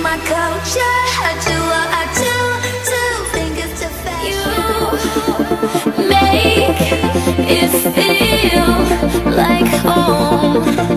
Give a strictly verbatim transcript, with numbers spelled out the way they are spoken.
my culture. I do what I do, two fingers to face. You make it feel like home.